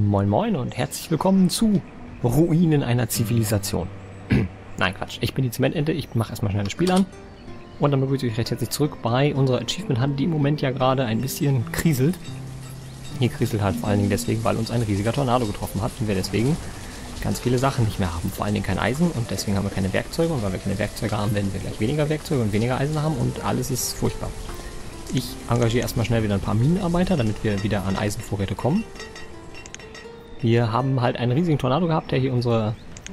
Moin Moin und herzlich willkommen zu Ruinen einer Zivilisation. Nein, Quatsch. Ich bin die Zementente, ich mache erstmal schnell das Spiel an. Und dann begrüße ich euch recht herzlich zurück bei unserer Achievement Hunt, die im Moment ja gerade ein bisschen kriselt. Hier kriselt halt vor allen Dingen deswegen, weil uns ein riesiger Tornado getroffen hat und wir deswegen ganz viele Sachen nicht mehr haben. Vor allen Dingen kein Eisen und deswegen haben wir keine Werkzeuge. Und weil wir keine Werkzeuge haben, werden wir gleich weniger Werkzeuge und weniger Eisen haben und alles ist furchtbar. Ich engagiere erstmal schnell wieder ein paar Minenarbeiter, damit wir wieder an Eisenvorräte kommen. Wir haben halt einen riesigen Tornado gehabt, der hier unsere...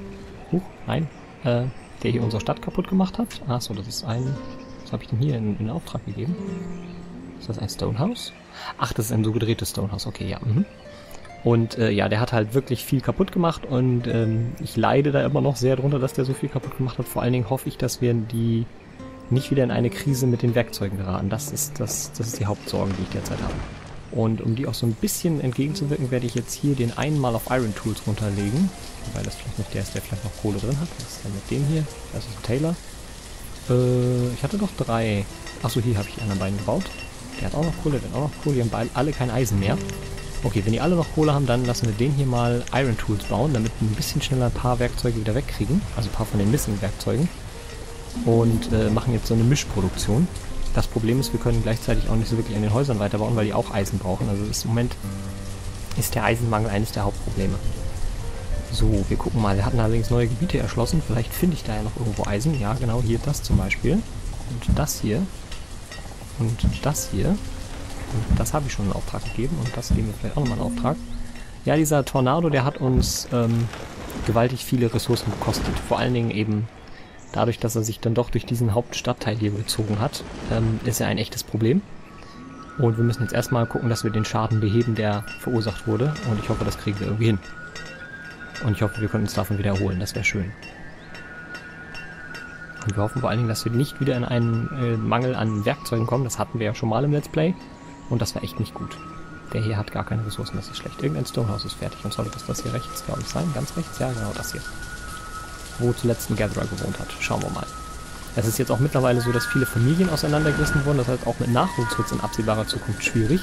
der hier unsere Stadt kaputt gemacht hat. Achso, das ist ein... Was habe ich denn hier in Auftrag gegeben? Ist das ein Stonehouse? Ach, das ist ein so gedrehtes Stonehouse. Okay, ja. Und ja, der hat halt wirklich viel kaputt gemacht und ich leide da immer noch sehr drunter, dass der so viel kaputt gemacht hat. Vor allen Dingen hoffe ich, dass wir die nicht wieder in eine Krise mit den Werkzeugen geraten. Das ist die Hauptsorge, die ich derzeit habe. Und um die auch so ein bisschen entgegenzuwirken, werde ich jetzt hier den einen mal auf Iron Tools runterlegen. Weil das vielleicht nicht der ist, der vielleicht noch Kohle drin hat. Was ist denn mit dem hier? Das ist ein Taylor. Ich hatte doch 3. Achso, hier habe ich die anderen beiden gebaut. Der hat auch noch Kohle, der hat auch noch Kohle. Die haben alle kein Eisen mehr. Okay, wenn die alle noch Kohle haben, dann lassen wir den hier mal Iron Tools bauen, damit wir ein bisschen schneller ein paar Werkzeuge wieder wegkriegen. Also ein paar von den Missing-Werkzeugen. Und machen jetzt so eine Mischproduktion. Das Problem ist, wir können gleichzeitig auch nicht so wirklich an den Häusern weiterbauen, weil die auch Eisen brauchen. Also im Moment ist der Eisenmangel eines der Hauptprobleme. So, wir gucken mal. Wir hatten allerdings neue Gebiete erschlossen. Vielleicht finde ich da ja noch irgendwo Eisen. Ja, genau, hier das zum Beispiel. Und das hier. Und das hier. Und das habe ich schon in Auftrag gegeben. Und das geben wir vielleicht auch nochmal in Auftrag. Ja, dieser Tornado, der hat uns gewaltig viele Ressourcen gekostet. Vor allen Dingen eben dadurch, dass er sich dann doch durch diesen Hauptstadtteil hier gezogen hat, ist er ein echtes Problem. Und wir müssen jetzt erstmal gucken, dass wir den Schaden beheben, der verursacht wurde. Und ich hoffe, das kriegen wir irgendwie hin. Und ich hoffe, wir können uns davon wieder erholen. Das wäre schön. Und wir hoffen vor allen Dingen, dass wir nicht wieder in einen Mangel an Werkzeugen kommen. Das hatten wir ja schon mal im Let's Play. Und das war echt nicht gut. Der hier hat gar keine Ressourcen, das ist schlecht. Irgendein Stonehouse ist fertig. Und sollte das hier rechts, glaube ich, sein? Ganz rechts? Ja, genau das hier. Wo zuletzt ein Gatherer gewohnt hat. Schauen wir mal. Es ist jetzt auch mittlerweile so, dass viele Familien auseinandergerissen wurden. Das heißt, auch mit Nachwuchs wird es in absehbarer Zukunft schwierig.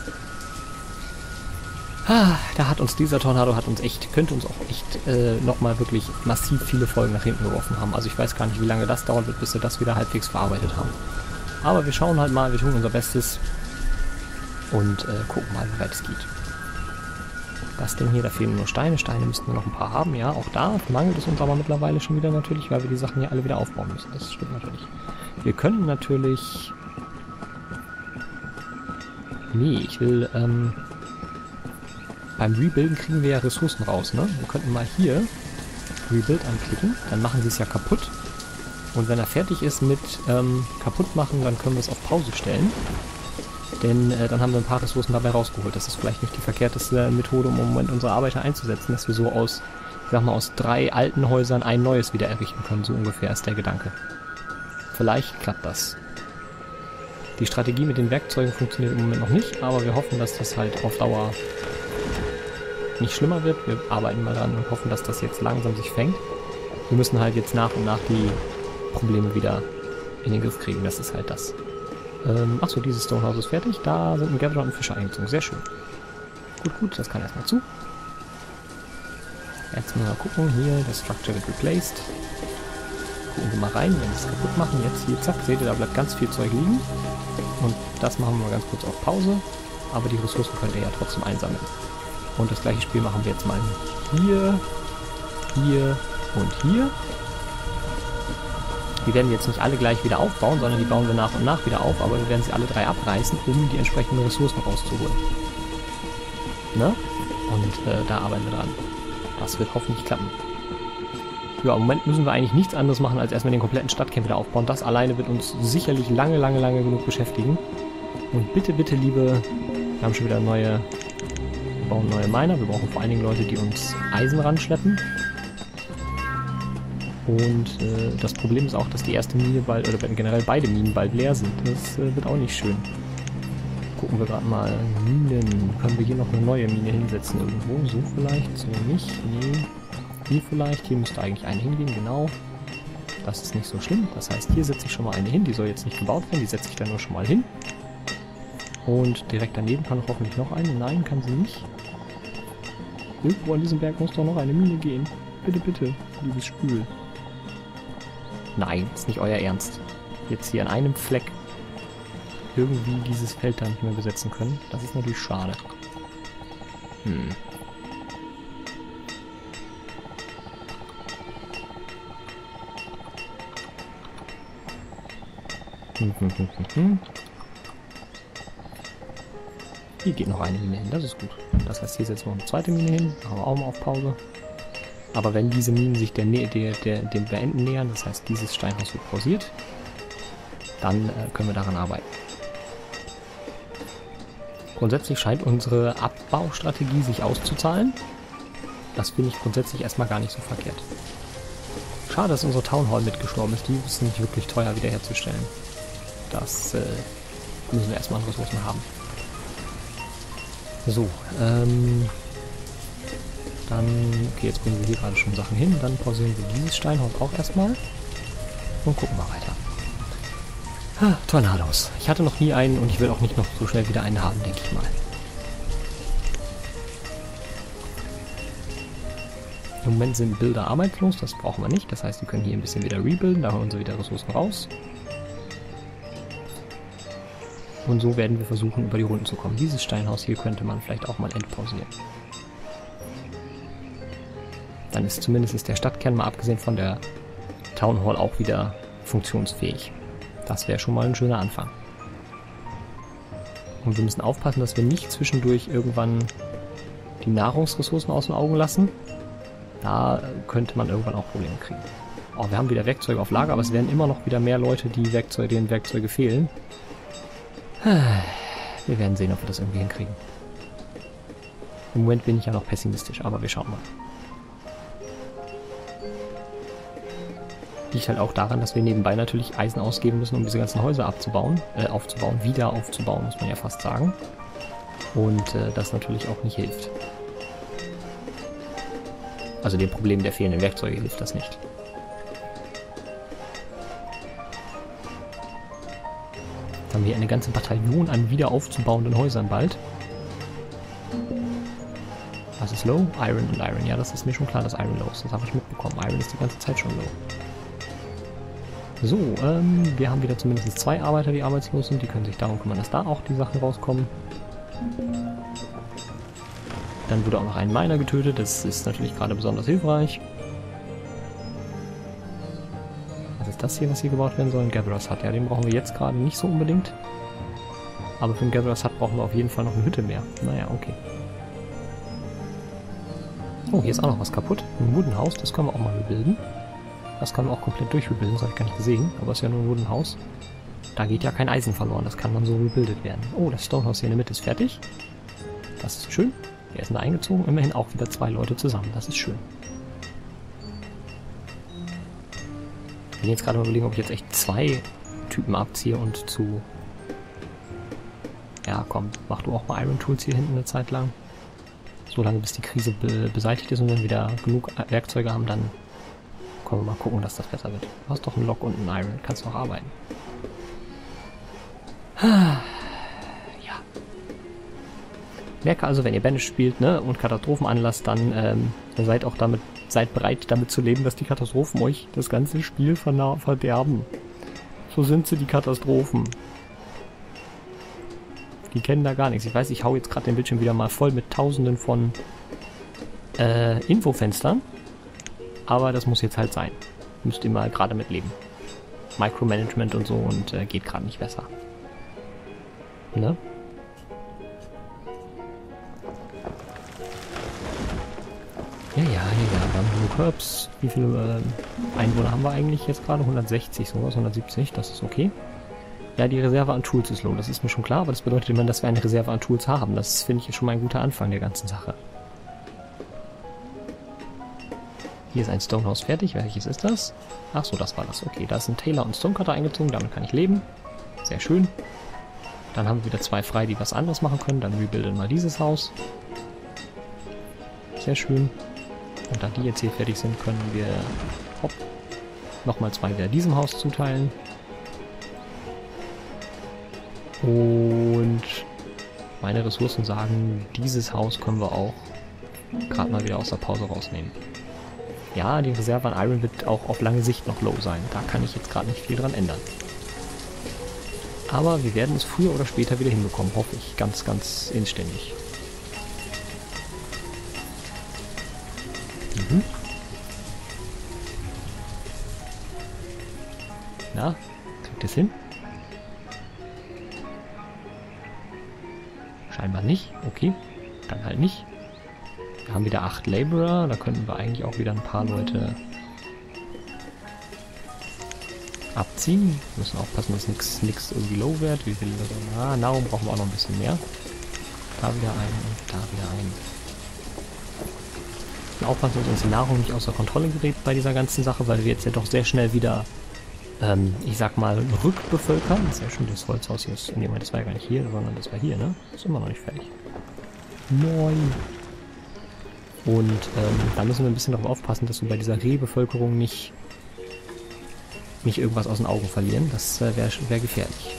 Da hat uns dieser Tornado könnte uns auch echt nochmal wirklich massiv viele Folgen nach hinten geworfen haben. Also ich weiß gar nicht, wie lange das dauern wird, bis wir das wieder halbwegs verarbeitet haben. Aber wir schauen halt mal, wir tun unser Bestes und gucken mal, wie weit es geht. Das Ding hier, da fehlen nur Steine. Steine müssten wir noch ein paar haben. Ja, auch da mangelt es uns aber mittlerweile schon wieder natürlich, weil wir die Sachen hier alle wieder aufbauen müssen. Das stimmt natürlich. Wir können natürlich... Nee, ich will... Beim Rebuilden kriegen wir ja Ressourcen raus, ne? Wir könnten mal hier Rebuild anklicken. Dann machen sie es ja kaputt. Und wenn er fertig ist mit kaputt machen, dann können wir es auf Pause stellen. Denn dann haben wir ein paar Ressourcen dabei rausgeholt. Das ist vielleicht nicht die verkehrteste Methode, um im Moment unsere Arbeiter einzusetzen, dass wir so aus, ich sag mal, aus 3 alten Häusern ein neues wieder errichten können. So ungefähr ist der Gedanke. Vielleicht klappt das. Die Strategie mit den Werkzeugen funktioniert im Moment noch nicht, aber wir hoffen, dass das halt auf Dauer nicht schlimmer wird. Wir arbeiten mal dran und hoffen, dass das jetzt langsam sich fängt. Wir müssen halt jetzt nach und nach die Probleme wieder in den Griff kriegen. Das ist halt das. Achso, dieses Stonehouse ist fertig. Da sind ein Gatherer und ein Fischer eingezogen. Sehr schön. Gut, das kann erstmal zu. Jetzt mal gucken. Hier, das Structure wird replaced. Gucken wir mal rein, wenn wir es kaputt machen. Jetzt hier, zack, seht ihr, da bleibt ganz viel Zeug liegen. Und das machen wir mal ganz kurz auf Pause. Aber die Ressourcen könnt ihr ja trotzdem einsammeln. Und das gleiche Spiel machen wir jetzt mal hier, hier und hier. Die werden wir jetzt nicht alle gleich wieder aufbauen, sondern die bauen wir nach und nach wieder auf, aber wir werden sie alle 3 abreißen, um die entsprechenden Ressourcen rauszuholen. Ne? Und da arbeiten wir dran. Das wird hoffentlich klappen. Ja, im Moment müssen wir eigentlich nichts anderes machen, als erstmal den kompletten Stadtkern wieder aufbauen. Das alleine wird uns sicherlich lange genug beschäftigen. Und bitte, liebe, wir haben schon wieder wir bauen neue Miner. Wir brauchen vor allen Dingen Leute, die uns Eisen ranschleppen. Und das Problem ist auch, dass die erste Mine bald, oder generell beide Minen bald leer sind. Das wird auch nicht schön. Gucken wir gerade mal. Minen. Können wir hier noch eine neue Mine hinsetzen irgendwo? So vielleicht? So nicht? Nee. Hier vielleicht. Hier müsste eigentlich eine hingehen, genau. Das ist nicht so schlimm. Das heißt, hier setze ich schon mal eine hin. Die soll jetzt nicht gebaut werden. Die setze ich dann nur schon mal hin. Und direkt daneben kann hoffentlich noch eine. Nein, kann sie nicht. Irgendwo an diesem Berg muss doch noch eine Mine gehen. Bitte, bitte, liebes Spiel. Nein, ist nicht euer Ernst. Jetzt hier an einem Fleck irgendwie dieses Feld da nicht mehr besetzen können. Das ist natürlich schade. Hm. Hier geht noch eine Mine hin, das ist gut. Das heißt, hier setzt noch eine zweite Mine hin, aber auch mal auf Pause. Aber wenn diese Minen sich dem Beenden nähern, das heißt, dieses Steinhaus wird pausiert, dann können wir daran arbeiten. Grundsätzlich scheint unsere Abbaustrategie sich auszuzahlen. Das finde ich grundsätzlich erstmal gar nicht so verkehrt. Schade, dass unsere Town Hall mitgestorben ist. Die ist nicht wirklich teuer wiederherzustellen. Das müssen wir erstmal an Ressourcen haben. So, dann, okay, jetzt bringen wir hier gerade schon Sachen hin. Dann pausieren wir dieses Steinhaus auch erstmal. Und gucken mal weiter. Tornados. Ich hatte noch nie einen und ich will auch nicht noch so schnell wieder einen haben, denke ich mal. Im Moment sind Bilder arbeitslos, das brauchen wir nicht. Das heißt, wir können hier ein bisschen wieder rebuilden, da holen sie wieder Ressourcen raus. Und so werden wir versuchen, über die Runden zu kommen. Dieses Steinhaus hier könnte man vielleicht auch mal entpausieren. Dann ist zumindest der Stadtkern, mal abgesehen von der Town Hall, auch wieder funktionsfähig. Das wäre schon mal ein schöner Anfang. Und wir müssen aufpassen, dass wir nicht zwischendurch irgendwann die Nahrungsressourcen aus den Augen lassen. Da könnte man irgendwann auch Probleme kriegen. Oh, wir haben wieder Werkzeuge auf Lager, aber es werden immer noch wieder mehr Leute, denen Werkzeuge fehlen. Wir werden sehen, ob wir das irgendwie hinkriegen. Im Moment bin ich ja noch pessimistisch, aber wir schauen mal. Liegt halt auch daran, dass wir nebenbei natürlich Eisen ausgeben müssen, um diese ganzen Häuser wieder aufzubauen, muss man ja fast sagen. Und das natürlich auch nicht hilft. Also dem Problem der fehlenden Werkzeuge hilft das nicht. Jetzt haben wir eine ganze Bataillon an wieder aufzubauenden Häusern bald. Was ist low? Iron und Iron. Ja, das ist mir schon klar, dass Iron low ist. Das habe ich mitbekommen. Iron ist die ganze Zeit schon low. So, wir haben wieder zumindest 2 Arbeiter, die arbeitslos sind. Die können sich darum kümmern, dass da auch die Sachen rauskommen. Dann wurde auch noch ein Miner getötet. Das ist natürlich gerade besonders hilfreich. Was ist das hier, was hier gebaut werden soll? Ein Gatherer's Hut. Ja, den brauchen wir jetzt gerade nicht so unbedingt. Aber für ein Gatherer's Hut brauchen wir auf jeden Fall noch eine Hütte mehr. Naja, okay. Oh, hier ist auch noch was kaputt. Ein Wooden House, das können wir auch mal rebuilden. Das kann man auch komplett durchrebuilden, das habe ich gar nicht gesehen. Aber es ist ja nur ein Wooden House. Da geht ja kein Eisen verloren, das kann dann so rebuildet werden. Oh, das Stonehouse hier in der Mitte ist fertig. Das ist schön. Wer ist denn da eingezogen? Immerhin auch wieder 2 Leute zusammen, das ist schön. Ich bin jetzt gerade mal überlegen, ob ich jetzt echt 2 Typen abziehe und zu... Ja, komm, mach du auch mal Iron Tools hier hinten eine Zeit lang. So lange, bis die Krise beseitigt ist und wenn wir wieder genug Werkzeuge haben, dann können wir mal gucken, dass das besser wird. Du hast doch einen Lock und einen Iron, kannst noch arbeiten. Ja. Merke also, wenn ihr Banish spielt, ne, und Katastrophen anlasst, dann seid bereit damit zu leben, dass die Katastrophen euch das ganze Spiel verderben. So sind sie, die Katastrophen. Die kennen da gar nichts. Ich weiß, ich hau jetzt gerade den Bildschirm wieder mal voll mit tausenden von Infofenstern. Aber das muss jetzt halt sein. Müsst ihr mal gerade mit leben. Micromanagement und so und geht gerade nicht besser. Ne? Ja, wir haben genug Herbs. Wie viele Einwohner haben wir eigentlich jetzt gerade? 160, sowas, 170, das ist okay. Ja, die Reserve an Tools ist low, das ist mir schon klar, aber das bedeutet immer, dass wir eine Reserve an Tools haben. Das finde ich schon mal ein guter Anfang der ganzen Sache. Hier ist ein Stonehouse fertig. Welches ist das? Ach so, das war das. Okay, da ist ein Tailor und Stonecutter eingezogen, damit kann ich leben. Sehr schön. Dann haben wir wieder 2 frei, die was anderes machen können. Dann rebuilden wir dieses Haus. Sehr schön. Und da die jetzt hier fertig sind, können wir nochmal 2 wieder diesem Haus zuteilen. Und meine Ressourcen sagen, dieses Haus können wir auch gerade mal wieder aus der Pause rausnehmen. Ja, die Reserve an Iron wird auch auf lange Sicht noch low sein. Da kann ich jetzt gerade nicht viel dran ändern. Aber wir werden es früher oder später wieder hinbekommen, hoffe ich. Ganz, ganz inständig. Mhm. Na, kriegt es hin? Scheinbar nicht. Okay, dann halt nicht. Wir haben wieder 8 Laborer. Da könnten wir eigentlich auch wieder ein paar Leute abziehen. Wir müssen aufpassen, dass nichts irgendwie low wird. Wie viel? Nahrung brauchen wir auch noch ein bisschen mehr. Da wieder ein und da wieder ein. Wir müssen aufpassen, dass uns die Nahrung nicht außer Kontrolle gerät bei dieser ganzen Sache, weil wir jetzt ja doch sehr schnell wieder, ich sag mal, rückbevölkern. Sehr schön, das Holzhaus hier ist. Nee, das war ja gar nicht hier, sondern das war hier, ne? Ist immer noch nicht fertig. 9. Und da müssen wir ein bisschen darauf aufpassen, dass wir bei dieser Rehbevölkerung nicht irgendwas aus den Augen verlieren. Das wäre gefährlich.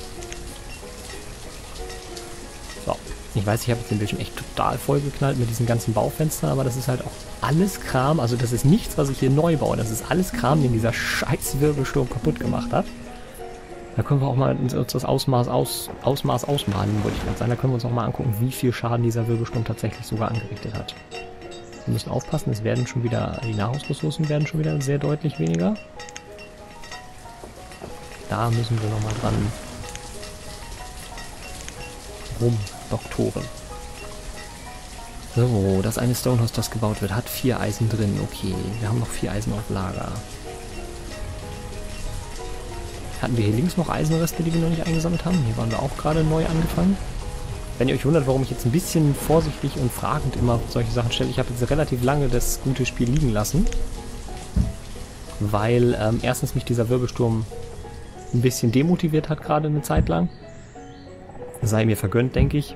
So, ich weiß, ich habe jetzt den Bildschirm echt total vollgeknallt mit diesen ganzen Baufenstern, aber das ist halt auch alles Kram. Also das ist nichts, was ich hier neu baue. Das ist alles Kram, den dieser scheiß Wirbelsturm kaputt gemacht hat. Da können wir auch mal uns das Ausmaß ausmalen, wollte ich gerade sagen. Da können wir uns auch mal angucken, wie viel Schaden dieser Wirbelsturm tatsächlich sogar angerichtet hat. Wir müssen aufpassen, es werden schon wieder, die Nahrungsressourcen werden schon wieder sehr deutlich weniger. Da müssen wir nochmal dran rumdoktoren. So, das eine Stonehouse, das gebaut wird, hat 4 Eisen drin. Okay, wir haben noch 4 Eisen auf Lager. Hatten wir hier links noch Eisenreste, die wir noch nicht eingesammelt haben? Hier waren wir auch gerade neu angefangen. Wenn ihr euch wundert, warum ich jetzt ein bisschen vorsichtig und fragend immer solche Sachen stelle, ich habe jetzt relativ lange das gute Spiel liegen lassen. Weil erstens mich dieser Wirbelsturm ein bisschen demotiviert hat, gerade eine Zeit lang. Sei mir vergönnt, denke ich.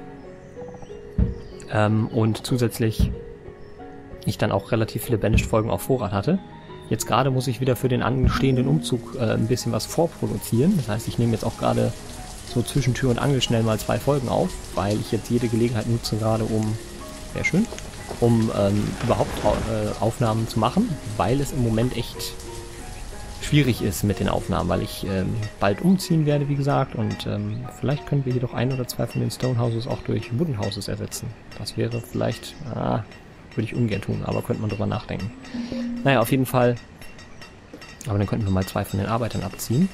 Und zusätzlich ich dann auch relativ viele Banished-Folgen auf Vorrat hatte. Jetzt gerade muss ich wieder für den anstehenden Umzug ein bisschen was vorproduzieren. Das heißt, ich nehme jetzt auch gerade so zwischen Tür und Angel schnell mal 2 Folgen auf, weil ich jetzt jede Gelegenheit nutze, gerade sehr schön, überhaupt Aufnahmen zu machen, weil es im Moment echt schwierig ist mit den Aufnahmen, weil ich bald umziehen werde, wie gesagt, und vielleicht können wir hier doch 1 oder 2 von den Stonehouses auch durch Wooden Houses ersetzen. Das wäre vielleicht, würde ich ungern tun, aber könnte man drüber nachdenken. Naja, auf jeden Fall, aber dann könnten wir mal 2 von den Arbeitern abziehen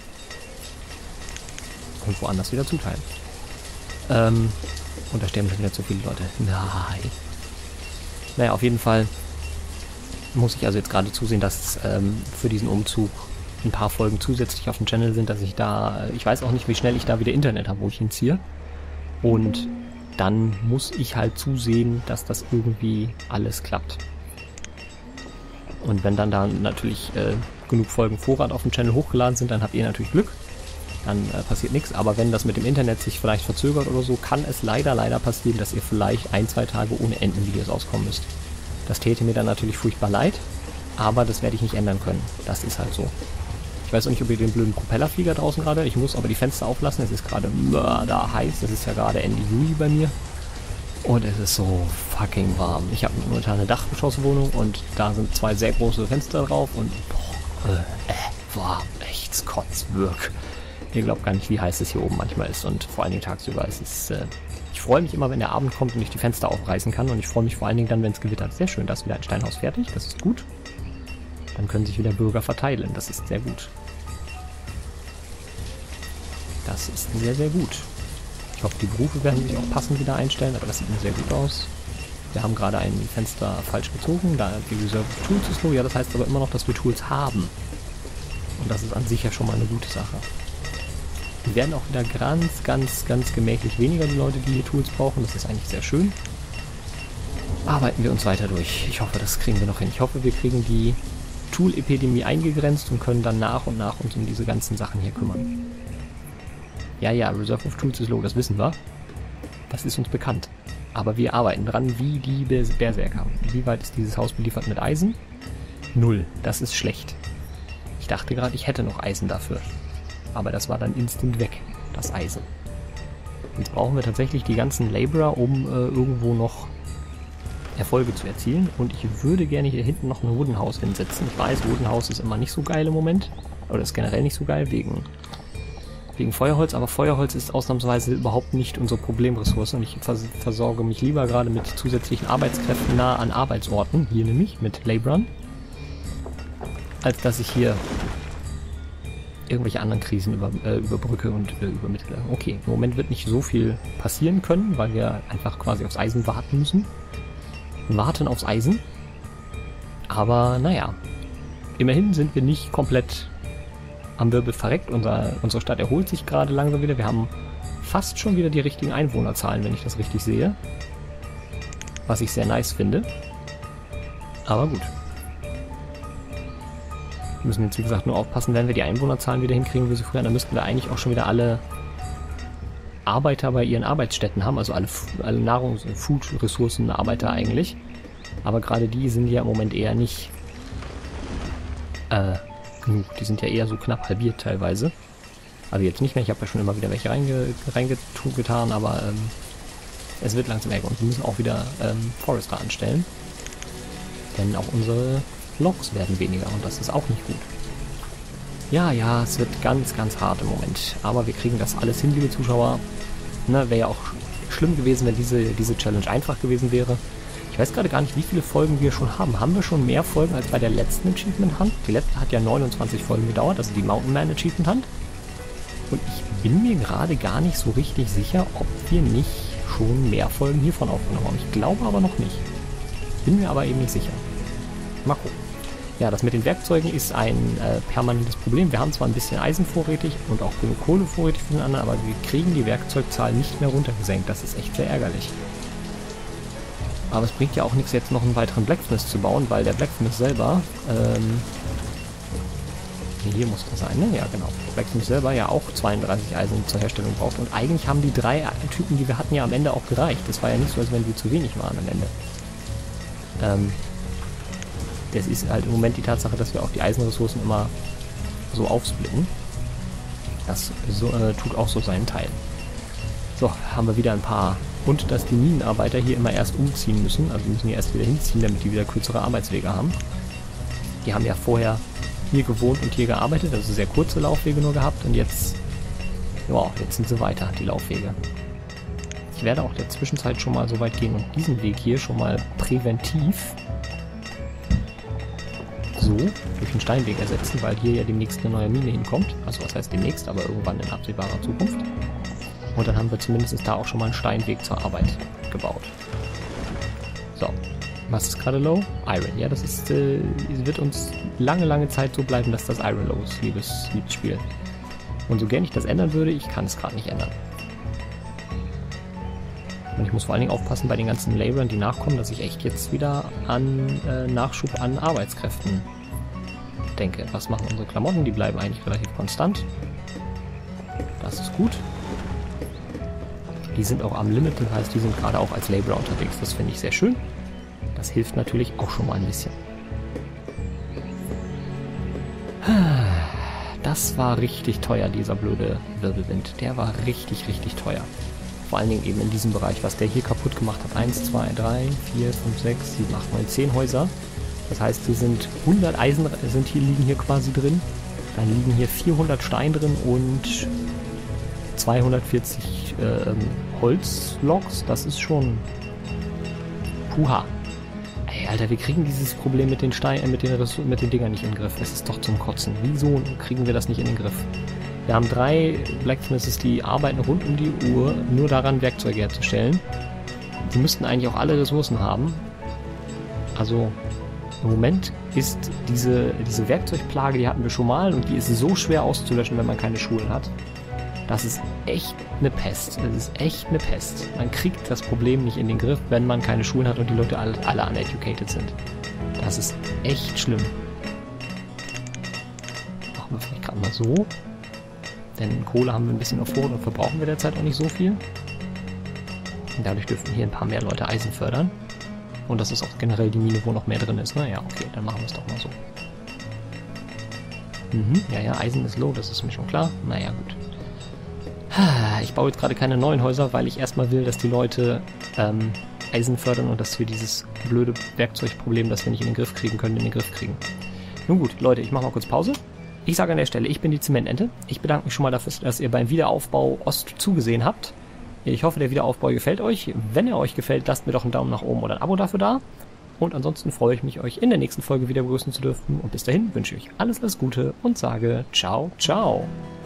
und woanders wieder zuteilen. Und da sterben schon wieder zu viele Leute. Nein. Naja, auf jeden Fall muss ich also jetzt gerade zusehen, dass für diesen Umzug ein paar Folgen zusätzlich auf dem Channel sind, dass ich da, ich weiß auch nicht, wie schnell ich da wieder Internet habe, wo ich hinziehe. Und dann muss ich halt zusehen, dass das irgendwie alles klappt. Und wenn dann da natürlich genug Folgen Vorrat auf dem Channel hochgeladen sind, dann habt ihr natürlich Glück. Dann passiert nichts. Aber wenn das mit dem Internet sich vielleicht verzögert oder so, kann es leider passieren, dass ihr vielleicht 1-2 Tage ohne Endenvideos auskommen müsst. Das täte mir dann natürlich furchtbar leid, aber das werde ich nicht ändern können. Das ist halt so. Ich weiß auch nicht, ob ihr den blöden Propellerflieger draußen gerade, ich muss aber die Fenster auflassen, es ist gerade mörder heiß, es ist ja gerade Ende Juli bei mir. Und es ist so fucking warm. Ich habe momentan eine Dachgeschosswohnung und da sind 2 sehr große Fenster drauf und warm, echt Kotzwirk. Ihr glaubt gar nicht, wie heiß es hier oben manchmal ist und vor allen Dingen tagsüber ist es... Ich freue mich immer, wenn der Abend kommt und ich die Fenster aufreißen kann und ich freue mich vor allen Dingen dann, wenn es gewittert. Sehr schön, da ist wieder ein Steinhaus fertig, das ist gut. Dann können sich wieder Bürger verteilen, das ist sehr gut. Das ist sehr, sehr gut. Ich hoffe, die Berufe werden sich auch passend wieder einstellen, aber das sieht mir sehr gut aus. Wir haben gerade ein Fenster falsch gezogen, da die Reserve of Tools ist low. Ja, das heißt aber immer noch, dass wir Tools haben. Und das ist an sich ja schon mal eine gute Sache. Wir werden auch wieder ganz gemächlich weniger die Leute, die hier Tools brauchen. Das ist eigentlich sehr schön. Arbeiten wir uns weiter durch. Ich hoffe, das kriegen wir noch hin. Ich hoffe, wir kriegen die Tool-Epidemie eingegrenzt und können dann nach und nach uns um diese ganzen Sachen hier kümmern. Ja, Reserve of Tools ist low, das wissen wir. Das ist uns bekannt. Aber wir arbeiten dran wie die Berserker. Wie weit ist dieses Haus beliefert mit Eisen? 0. Das ist schlecht. Ich dachte gerade, ich hätte noch Eisen dafür. Aber das war dann instant weg, das Eisen. Jetzt brauchen wir tatsächlich die ganzen Laborer, um irgendwo noch Erfolge zu erzielen. Und ich würde gerne hier hinten noch ein Wooden House hinsetzen. Ich weiß, Wooden House ist immer nicht so geil im Moment. Oder ist generell nicht so geil wegen Feuerholz. Aber Feuerholz ist ausnahmsweise überhaupt nicht unsere Problemressource. Und ich versorge mich lieber gerade mit zusätzlichen Arbeitskräften nah an Arbeitsorten. Hier nämlich mit Laborern. Als dass ich hier irgendwelche anderen Krisen überbrücke und übermittle. Okay, im Moment wird nicht so viel passieren können, weil wir einfach quasi aufs Eisen warten müssen. Warten aufs Eisen. Aber naja, immerhin sind wir nicht komplett am Wirbel verreckt. Unsere Stadt erholt sich gerade langsam wieder. Wir haben fast schon wieder die richtigen Einwohnerzahlen, wenn ich das richtig sehe. Was ich sehr nice finde. Aber gut. Wir müssen jetzt, wie gesagt, nur aufpassen, wenn wir die Einwohnerzahlen wieder hinkriegen wie so früher, dann müssten wir eigentlich auch schon wieder alle Arbeiter bei ihren Arbeitsstätten haben, also alle Nahrungs- und Food-Ressourcen-Arbeiter eigentlich. Aber gerade die sind ja im Moment eher nicht genug. Die sind ja eher so knapp halbiert teilweise. Also jetzt nicht mehr, ich habe ja schon immer wieder welche reingetan, aber es wird langsam ärger und wir müssen auch wieder Forester anstellen. Denn auch unsere Loks werden weniger und das ist auch nicht gut. Ja, es wird ganz, ganz hart im Moment. Aber wir kriegen das alles hin, liebe Zuschauer. Ne, wäre ja auch schlimm gewesen, wenn diese Challenge einfach gewesen wäre. Ich weiß gerade gar nicht, wie viele Folgen wir schon haben. Haben wir schon mehr Folgen als bei der letzten Achievement Hunt? Die letzte hat ja 29 Folgen gedauert, also die Mountain Man Achievement Hunt. Und ich bin mir gerade gar nicht so richtig sicher, ob wir nicht schon mehr Folgen hiervon aufgenommen haben. Ich glaube aber noch nicht. Bin mir aber eben nicht sicher. Mal gucken. Ja, das mit den Werkzeugen ist ein permanentes Problem. Wir haben zwar ein bisschen Eisen vorrätig und auch genug Kohle vorrätig für den anderen, aber wir kriegen die Werkzeugzahl nicht mehr runtergesenkt. Das ist echt sehr ärgerlich. Aber es bringt ja auch nichts, jetzt noch einen weiteren Blacksmith zu bauen, weil der Blacksmith selber, hier muss das sein, ne? Ja, genau. Der Blacksmith selber ja auch 32 Eisen zur Herstellung braucht. Und eigentlich haben die 3 Typen, die wir hatten, ja am Ende auch gereicht. Das war ja nicht so, als wenn die zu wenig waren am Ende. Das ist halt im Moment die Tatsache, dass wir auch die Eisenressourcen immer so aufsplitten. Das tut auch so seinen Teil. So, haben wir wieder ein paar. Und dass die Minenarbeiter hier immer erst umziehen müssen. Also die müssen hier erst wieder hinziehen, damit die wieder kürzere Arbeitswege haben. Die haben ja vorher hier gewohnt und hier gearbeitet, also sehr kurze Laufwege nur gehabt. Und jetzt, ja, jetzt sind sie weiter, die Laufwege. Ich werde auch in der Zwischenzeit schon mal so weit gehen und diesen Weg hier schon mal präventiv so durch den Steinweg ersetzen, weil hier ja demnächst eine neue Mine hinkommt. Also was heißt demnächst, aber irgendwann in absehbarer Zukunft. Und dann haben wir zumindest da auch schon mal einen Steinweg zur Arbeit gebaut. So, was ist gerade low? Iron. Ja, das ist, wird uns lange Zeit so bleiben, dass das Iron low ist, liebes Spiel. Und so gern ich das ändern würde, ich kann es gerade nicht ändern. Und ich muss vor allen Dingen aufpassen bei den ganzen Laborern, die nachkommen, dass ich echt jetzt wieder an Nachschub an Arbeitskräften denke. Was machen unsere Klamotten? Die bleiben eigentlich relativ konstant. Das ist gut. Die sind auch am Limit, das heißt, die sind gerade auch als Laborer unterwegs. Das finde ich sehr schön. Das hilft natürlich auch schon mal ein bisschen. Das war richtig teuer, dieser blöde Wirbelwind. Der war richtig teuer. Vor allen Dingen eben in diesem Bereich, was der hier kaputt gemacht hat. 1, 2, 3, 4, 5, 6, 7, 8, 9, 10 Häuser. Das heißt, hier sind 100 Eisen liegen hier quasi drin. Dann liegen hier 400 Stein drin und 240 Holzloks. Das ist schon... Puha. Ey, Alter, wir kriegen dieses Problem mit den mit den Dingern nicht in den Griff. Es ist doch zum Kotzen. Wieso kriegen wir das nicht in den Griff? Wir haben 3 Blacksmiths, die arbeiten rund um die Uhr, nur daran, Werkzeuge herzustellen. Die müssten eigentlich auch alle Ressourcen haben. Also im Moment ist diese Werkzeugplage, die hatten wir schon mal und die ist so schwer auszulöschen, wenn man keine Schulen hat. Das ist echt eine Pest. Das ist echt eine Pest. Man kriegt das Problem nicht in den Griff, wenn man keine Schulen hat und die Leute alle uneducated sind. Das ist echt schlimm. Machen wir vielleicht gerade mal so. Denn Kohle haben wir ein bisschen auf Vorrat und verbrauchen wir derzeit auch nicht so viel. Und dadurch dürfen hier ein paar mehr Leute Eisen fördern. Und das ist auch generell die Mine, wo noch mehr drin ist. Naja, okay, dann machen wir es doch mal so. Ja, Eisen ist low, das ist mir schon klar. Naja, gut. Ich baue jetzt gerade keine neuen Häuser, weil ich erstmal will, dass die Leute Eisen fördern und dass wir dieses blöde Werkzeugproblem, das wir nicht in den Griff kriegen können, in den Griff kriegen. Nun gut, Leute, ich mache mal kurz Pause. Ich sage an der Stelle, ich bin die Zementente. Ich bedanke mich schon mal dafür, dass ihr beim Wiederaufbau Ost zugesehen habt. Ich hoffe, der Wiederaufbau gefällt euch. Wenn er euch gefällt, lasst mir doch einen Daumen nach oben oder ein Abo dafür da. Und ansonsten freue ich mich, euch in der nächsten Folge wieder begrüßen zu dürfen. Und bis dahin wünsche ich euch alles Gute und sage ciao, ciao.